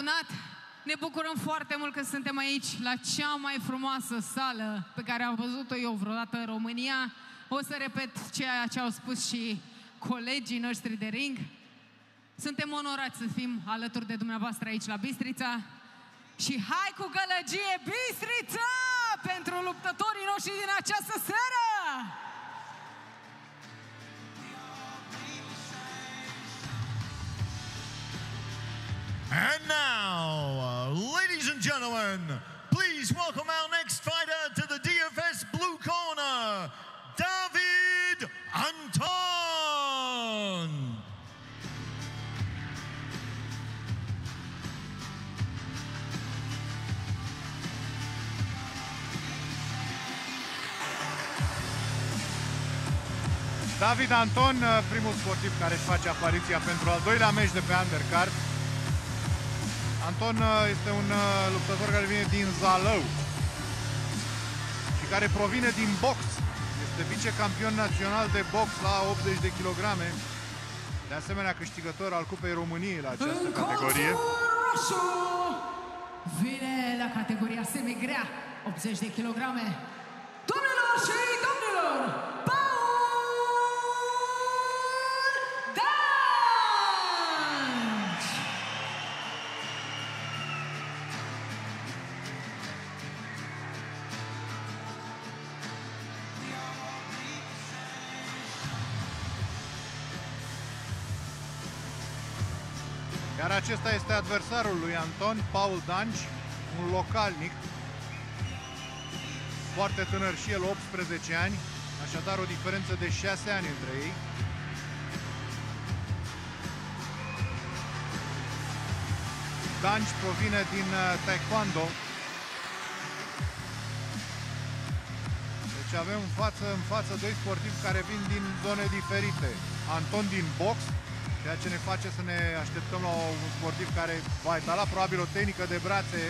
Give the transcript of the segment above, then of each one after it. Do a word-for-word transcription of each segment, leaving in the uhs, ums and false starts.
adunat. Ne bucurăm foarte mult că suntem aici, la cea mai frumoasă sală pe care am văzut-o eu vreodată în România. O să repet ceea ce au spus și colegii noștri de ring. Suntem onorați să fim alături de dumneavoastră aici la Bistrița. Și hai cu gălăgie, Bistrița, pentru luptătorii noștri din această seară! And now, ladies and gentlemen, please welcome our next fighter to the D F S Blue Corner, David Anton! David Anton, primul sportiv care își face apariția pentru al doilea meci de pe undercard. Anton este un luptător care vine din Zalău și care provine din box. Este vicecampion național de box la optzeci de kilograme. De asemenea, câștigător al Cupei României la această categorie. Vine la categoria semigrea, optzeci de kilograme. Doamnelor și domnilor, Iar acesta este adversarul lui Anton, Paul Danci, un localnic, foarte tânăr și el, optsprezece ani, așadar o diferență de șase ani între ei. Danci provine din taekwondo. Deci avem în față, în față doi sportivi care vin din zone diferite. Anton din box, ceea ce ne face să ne așteptăm la un sportiv care va etala probabil o tehnică de brațe,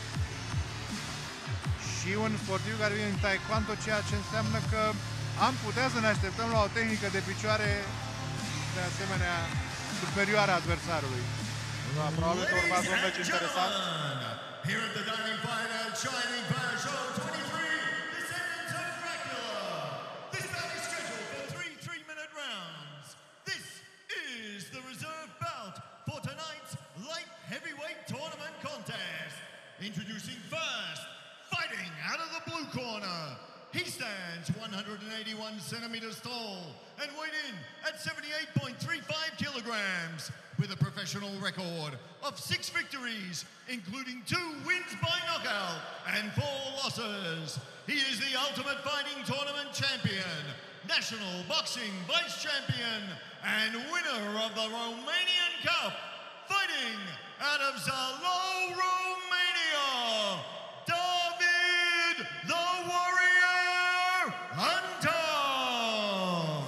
și un sportiv care vine în taekwondo, ceea ce înseamnă că am putea să ne așteptăm la o tehnică de picioare de asemenea superioară adversarului. Da, probabil că urmează un meci interesant. Here at the Diamond Fight at Shining Fire Show twenty-three, Descendants of Dracula. This bout is scheduled for three three-minute rounds. This is the reserve bout for tonight's light heavyweight tournament contest. Introducing first, fighting out of the blue corner. He stands one hundred eighty-one centimeters tall and weighed in at seventy-eight point three five kilograms with a professional record of six victories, including two wins by knockout and four losses. He is the Ultimate Fighting Tournament champion, National Boxing Vice Champion, and winner of the Romanian Cup, fighting out of Zalău, Romania, David the Warrior Anton!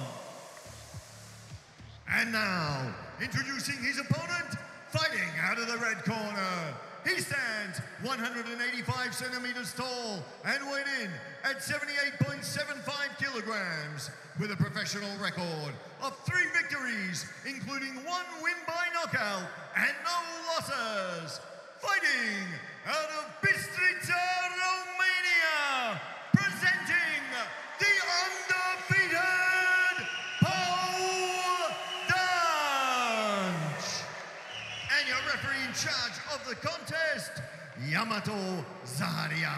And now, introducing his opponent, fighting out of the red corner. He stands one hundred eighty-five centimeters tall and weighed in at seventy-eight point seven five kilograms with a professional record of three victories, including one win by knockout and no losses. Fighting out of Bistrița, Romania, presenting the undefeated Paul Danci. And your referee in charge of the contest, Yamato Zaharia.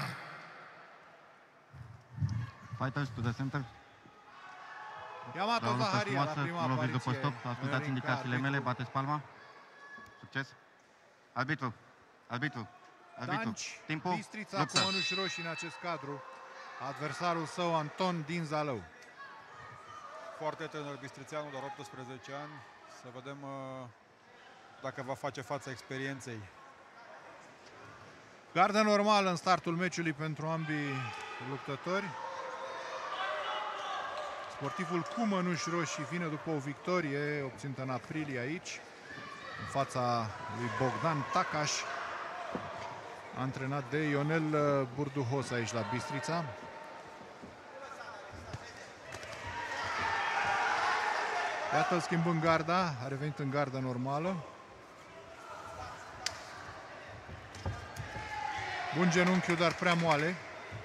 Fighters to the center. Yamato Zaharia la prima apariție. După stop, ascultați indicațiile mele, bateți palma. Succes. Arbitru. Arbitru. Arbitru. Danci, Timpul. Bistrița cu mănuși roșii în acest cadru. Adversarul său, Anton din Zalău. Foarte tânăr bistrițeanul, doar optsprezece ani. Să vedem uh, dacă va face față experienței. Gardă normală în startul meciului pentru ambii luptători. Sportivul cu mănuși roșii vine după o victorie obținută în aprilie aici, în fața lui Bogdan Takaș, antrenat de Ionel Burduhos aici la Bistrița. Iată-l schimbând garda, a revenit în garda normală. Bun genunchiul, dar prea moale.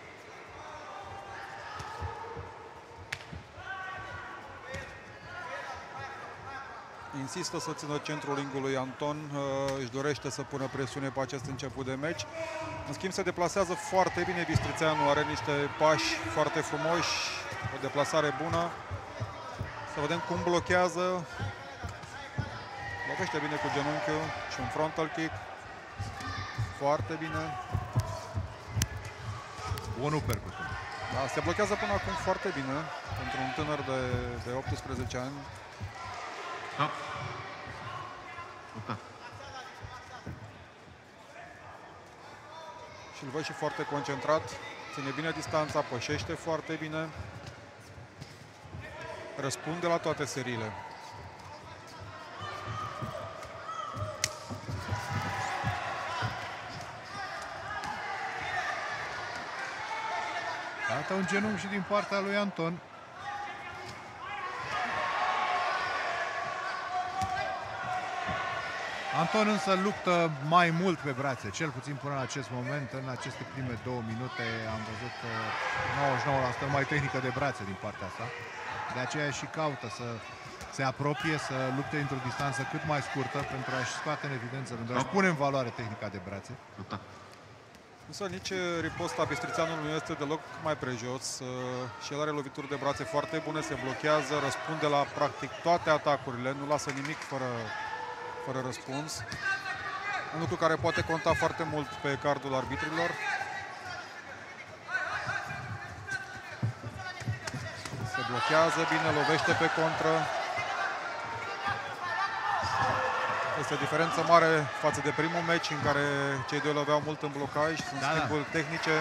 Insistă să țină centrul ringului Anton, își dorește să pună presiune pe acest început de meci. În schimb se deplasează foarte bine Bistrițeanu, are niște pași foarte frumoși, o deplasare bună. Să vedem cum blochează. Lovește bine cu genunchiul și un frontal kick. Foarte bine. Bun uppercut. Da, se blochează până acum foarte bine pentru un tânăr de, de optsprezece ani. Stop. Luptă. Și îl văd și foarte concentrat. Ține bine distanța, pășește foarte bine. Răspunde la toate seriile. Iată un genunchi și din partea lui Anton. Anton însă luptă mai mult pe brațe, cel puțin până în acest moment. În aceste prime două minute am văzut nouăzeci și nouă la sută mai tehnică de brațe din partea asta. De aceea și caută să se apropie, să lupte într-o distanță cât mai scurtă pentru a-și scoate în evidență, pentru a-și pune în valoare tehnica de brațe. Luptă. Însă nici riposta Bistrițeanului nu este deloc mai prejos. Și el are lovituri de brațe foarte bune, se blochează, răspunde la practic toate atacurile, nu lasă nimic fără, fără răspuns. Un lucru care poate conta foarte mult pe cardul arbitrilor. Se blochează bine, lovește pe contră. Este o diferență mare față de primul meci în care cei doi loveau mult în blocaj. Sunt Da, schimburi da. tehnice.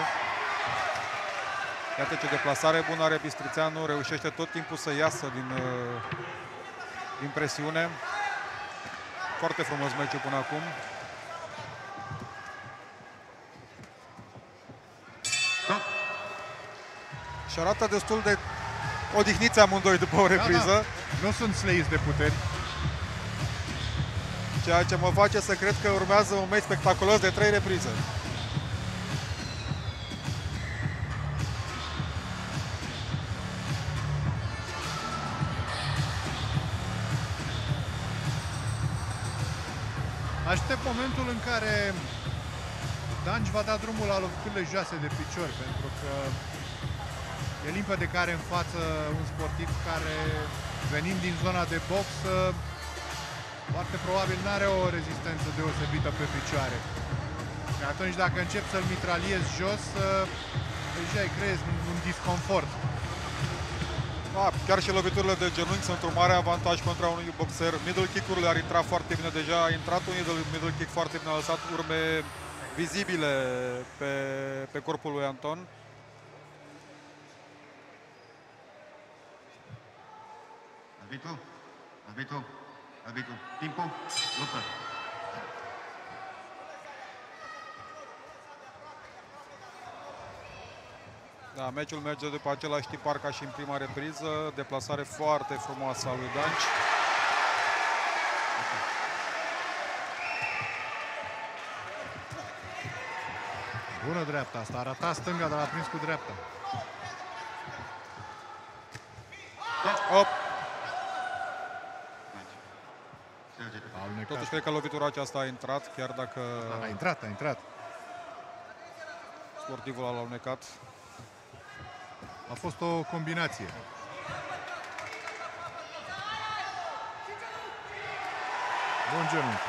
Iată ce deplasare bună are Bistrițeanu. Reușește tot timpul să iasă din, din presiune. Foarte frumos meciul până acum. Stop. Și arată destul de odihniți amândoi după o repriză. Da, da. Nu sunt sleiți de puteri. Ceea ce mă face să cred că urmează un meci spectaculos de trei reprize. Aștept momentul în care Danci va da drumul la loviturile joase de picior, pentru că e limpede că are în față un sportiv care, venind din zona de box, foarte probabil nu are o rezistență deosebită pe picioare. Și atunci dacă încep să-l mitraliezi jos, deja îi creezi un, un disconfort. Da, chiar și loviturile de genunchi sunt un mare avantaj contra unui boxer. Middle kick-urile ar intra foarte bine. Deja a intrat un middle kick foarte bine, a lăsat urme vizibile pe, pe corpul lui Anton. Arbitru. Arbitru. Arbitru. Timpul. Luptă. Da, meciul merge după același tipar ca și în prima repriză. Deplasare foarte frumoasă a lui Danci. Bună dreapta asta, arăta stânga, dar a prins cu dreapta. Op. Serge. A alunecat. Totuși cred că lovitura aceasta a intrat, chiar dacă A intrat, a intrat. sportivul a alunecat. A fost o combinație. Bun genunchi.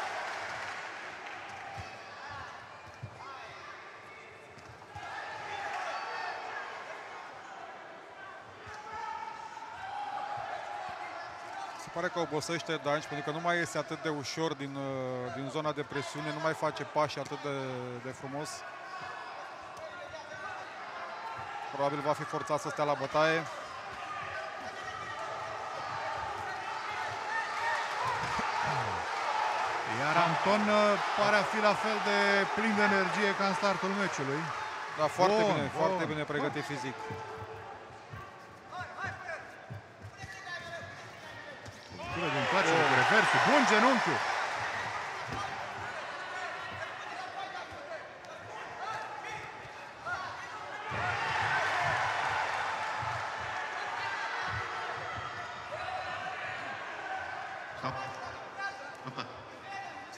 Se pare că obosește Danci, pentru că nu mai este atât de ușor din, din zona de presiune, nu mai face pași atât de, de frumos. Probabil va fi forțat să stea la bătaie. Iar Anton pare a fi la fel de plin de energie ca în startul meciului. Da, foarte Bun, bine, bun. foarte bine pregătit fizic. Lovitură din place, cu reversul. Bun genunchiul.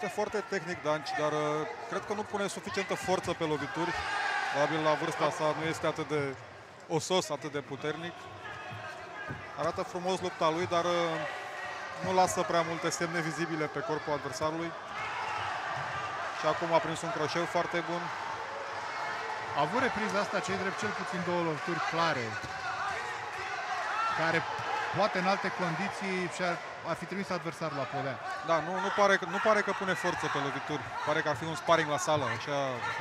Este foarte tehnic Danci, dar uh, cred că nu pune suficientă forță pe lovituri. Probabil la vârsta sa nu este atât de osos, atât de puternic. Arată frumos lupta lui, dar uh, nu lasă prea multe semne vizibile pe corpul adversarului. Și acum a prins un croșeu foarte bun. A avut repriza asta, cei drept, cel puțin două lovituri clare, care poate în alte condiții și-ar ar fi trimis adversarul la podea. Da, nu, nu, pare, nu pare că pune forță pe lovituri. Pare că ar fi un sparring la sală. Așa,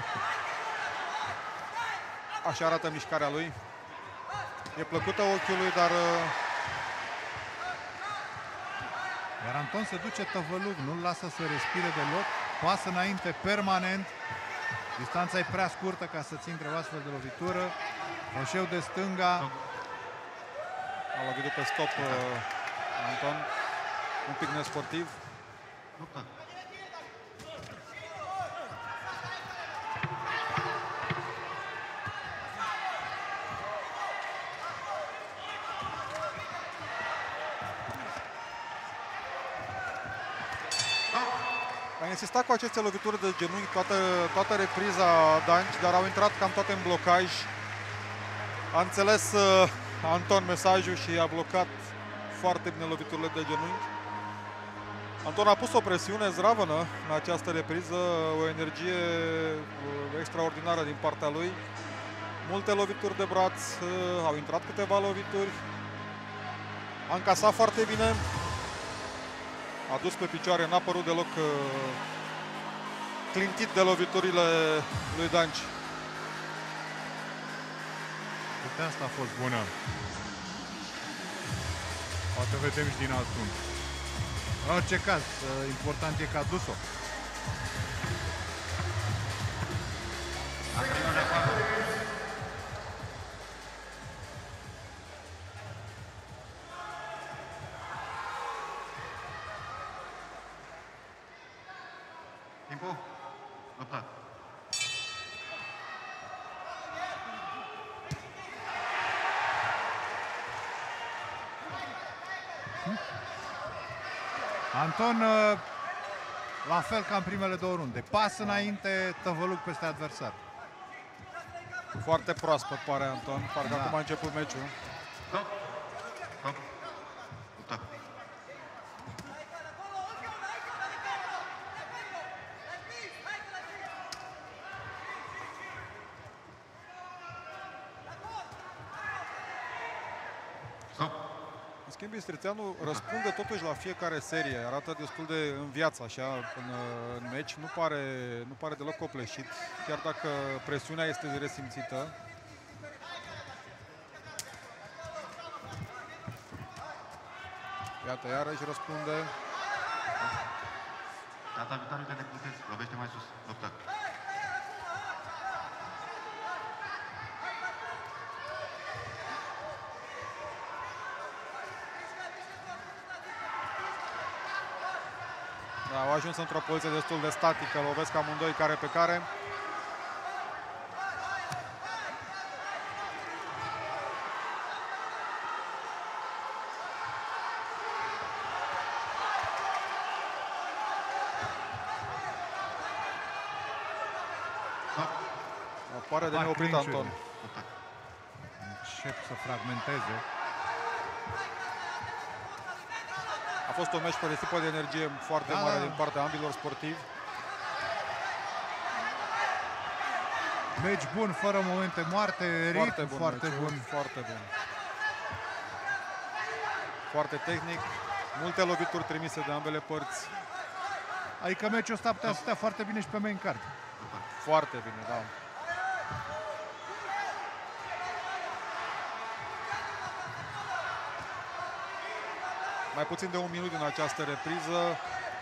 așa arată mișcarea lui. E plăcută ochiului, dar... Iar Anton se duce tăvălug, nu-l lasă să respire deloc. Pasă înainte permanent. Distanța e prea scurtă ca să ții între o astfel de lovitură. Croșeu de stânga. A lovit pe stop uh, Anton. Un pic nesportiv. Luptă. A insistat cu aceste lovituri de genunchi toată, toată repriza Danci, dar au intrat cam toate în blocaj. A înțeles uh, Anton mesajul și a blocat foarte bine loviturile de genunchi. Anton a pus o presiune zdravănă în această repriză, o energie uh, extraordinară din partea lui. Multe lovituri de braț, uh, au intrat câteva lovituri. A încasat foarte bine. A dus pe picioare, n-a părut deloc uh, clintit de loviturile lui Danci. Uite, asta a fost bună. Poate vedem și din alt punct. În orice caz, important e că a dus-o. Timpul. Luptă. Anton, la fel ca în primele două runde. Pas înainte, tăvălug peste adversar. Foarte proaspăt pare Anton, parcă Da. acum a început meciul. Stop. Stop. Luptă. Stop. În schimb, Bistrițeanu răspunde totuși la fiecare serie, arată destul de în viață așa în, în meci, nu pare, nu pare deloc copleșit, chiar dacă presiunea este resimțită. Iată, iarăși răspunde. Data viitoare te declutezi. Lovește mai sus. Luptă. Da, au ajuns într-o poziție destul de statică, lovesc amândoi care pe care. Pare de neoprit Anton. Încep să fragmenteze. A fost un meci pe risipă de energie foarte Da, mare da. din partea ambilor sportivi. Meci bun, fără momente moarte, ritm Foarte bun, foarte meciul, bun. foarte bun. Foarte tehnic, multe lovituri trimise de ambele părți. Adică meciul ăsta putea să stea foarte bine și pe main card. Foarte bine, da. Mai puțin de un minut din această repriză.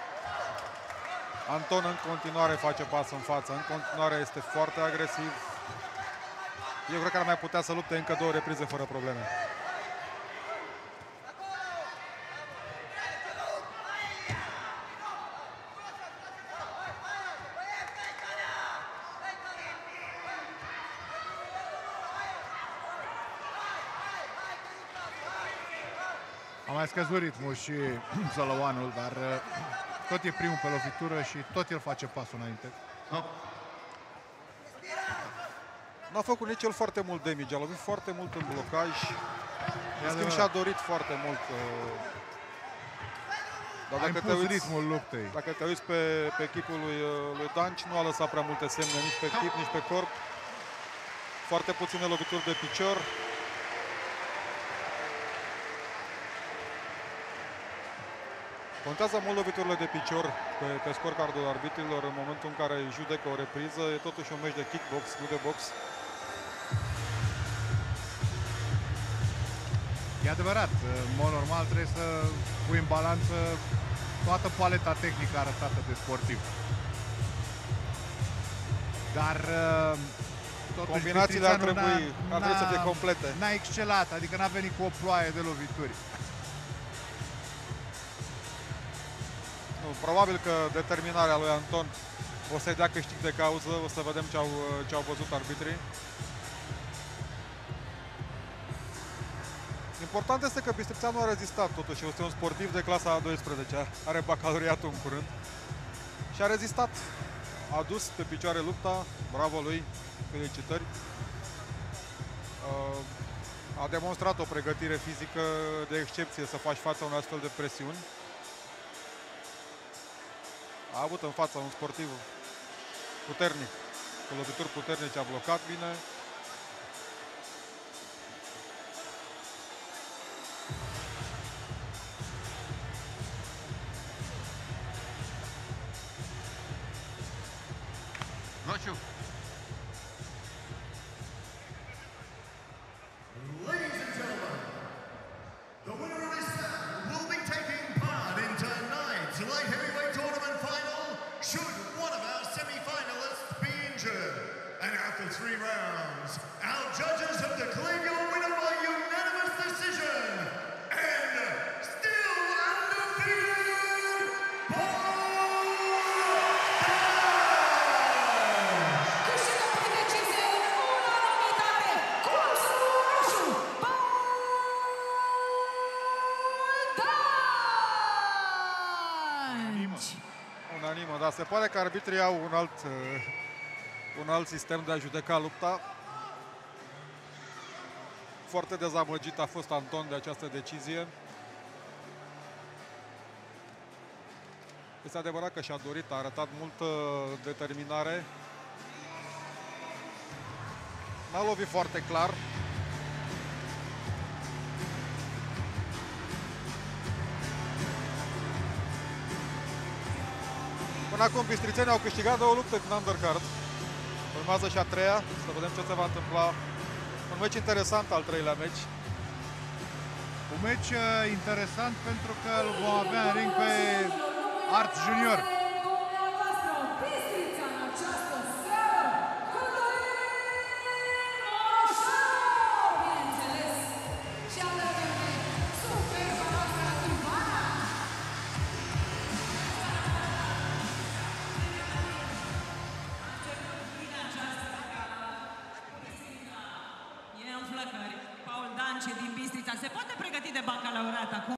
Anton în continuare face pas în față, în continuare este foarte agresiv. Eu cred că ar mai putea să lupte încă două reprize fără probleme. A mai scăzut ritmul și Zălăuanul, dar tot e primul pe lovitură și tot el face pasul înainte. Stop. N-a făcut nici el foarte mult damage, a lovit foarte mult în blocaj. În schimb adevărat. și-a dorit foarte mult. uh, Dar A dacă te, impus uiți, ritmul luptei. dacă te uiți pe, pe chipul lui, uh, lui Danci, nu a lăsat prea multe semne nici pe chip, nici pe corp. Foarte puține lovituri de picior. Contează mult loviturile de picior pe, pe scorecardul arbitrilor în momentul în care judecă o repriză. E totuși un meci de kickbox, nu de box. E adevărat, în mod normal trebuie să pui în balanță toată paleta tehnică arătată de sportiv. Dar totuși Combinațiile ar Bistrițeanu trebui, n-a- ar trebui să n-a- fie complete. N-a excelat, adică n-a venit cu o ploaie de lovituri. Nu, probabil că determinarea lui Anton o să-i dea câștig de cauză. O să vedem ce au, ce au văzut arbitrii. Important este că Bistrițeanu a rezistat totuși. Este un sportiv de clasa a douăsprezecea. Are bacalaureatul în curând. Și a rezistat. A dus pe picioare lupta. Bravo lui. Felicitări. Uh, A demonstrat o pregătire fizică de excepție să faci față unei astfel de presiuni. A avut în față un sportiv puternic, cu lovituri puternice, a blocat bine. Roșu. Ladies and gentlemen, the winner of this bout will be taking part in tonight's light heavyweight tournament final should one of our semi-finalists be injured. And after three rounds, our judges have declared your winner by unanimous decision. And still undefeated, Câștigă prin decizie în unanimitate, cursul roșu, Bogdanci! Unanimă, dar se pare că arbitrii au un alt, uh, un alt sistem de a judeca lupta. Foarte dezamăgit a fost Anton de această decizie. Este adevărat că și-a dorit, a arătat multă determinare. N-a lovit foarte clar. Până acum bistrițenii au câștigat două lupte din undercard. Urmează și a treia, să vedem ce se va întâmpla. Un meci interesant, al treilea meci. Un meci uh, interesant pentru că îl vom avea în ring pe Art Junior. E în flăcări. Paul Danci din Bistrița se poate pregăti de bacalaureat acum.